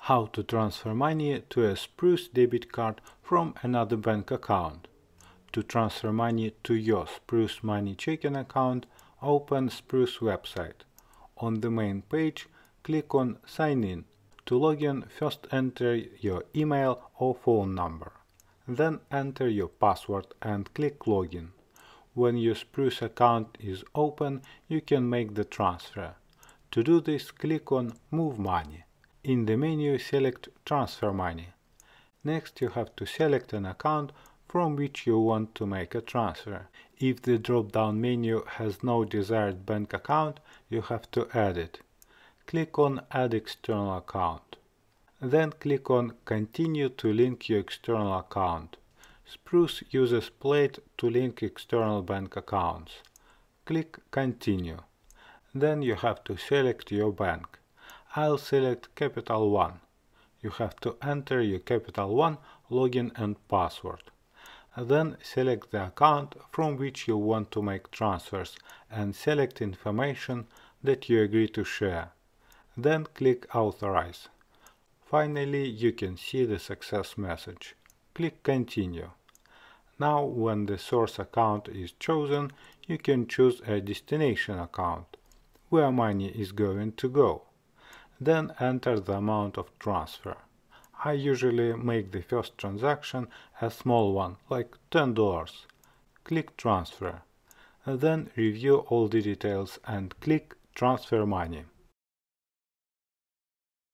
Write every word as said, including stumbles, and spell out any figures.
How to transfer money to a Spruce debit card from another bank account. To transfer money to your Spruce Money checking account, open Spruce website. On the main page, click on Sign in. To log in, first enter your email or phone number. Then enter your password and click Login. When your Spruce account is open, you can make the transfer. To do this, click on Move Money. In the menu, select Transfer Money. Next, you have to select an account from which you want to make a transfer. If the drop-down menu has no desired bank account, you have to add it. Click on Add External Account. Then click on Continue to link your external account. Spruce uses Plaid to link external bank accounts. Click Continue. Then you have to select your bank. I'll select Capital One. You have to enter your Capital One login and password. Then select the account from which you want to make transfers and select information that you agree to share. Then click Authorize. Finally, you can see the success message. Click Continue. Now, when the source account is chosen, you can choose a destination account, where money is going to go. Then enter the amount of transfer. I usually make the first transaction a small one, like ten dollars. Click Transfer. Then review all the details and click Transfer Money.